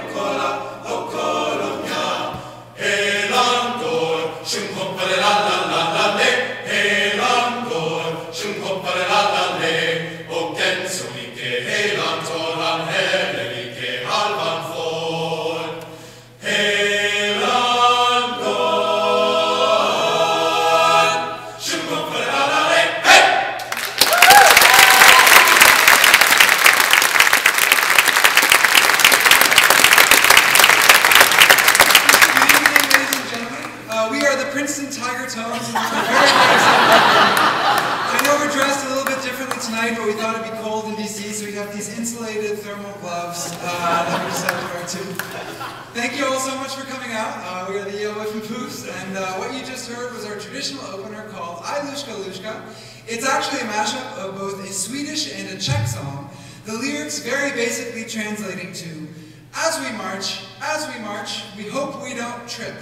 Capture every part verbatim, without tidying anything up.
Thank you all so much for coming out. Uh, we are the Yo Whiff and Poofs, and uh, what you just heard was our traditional opener called I Lushka Lushka. It's actually a mashup of both a Swedish and a Czech song, the lyrics very basically translating to, as we march, as we march, we hope we don't trip.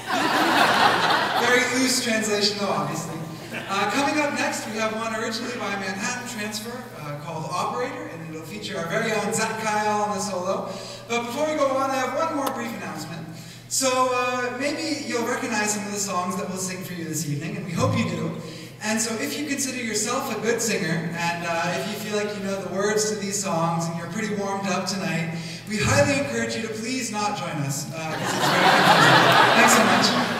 Very loose translation though, obviously. Uh, coming up next, we have one originally by Manhattan Transfer uh, called Operator, and it'll feature our very own Zach Kyle on the solo. But before we go on, I have one more brief announcement. So uh, maybe you'll recognize some of the songs that we'll sing for you this evening, and we hope you do. And so if you consider yourself a good singer, and uh, if you feel like you know the words to these songs, and you're pretty warmed up tonight, we highly encourage you to please not join us, because uh, it's very confusing. Thanks so much.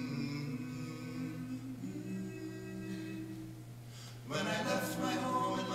When I left my home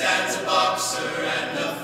dad's a boxer and a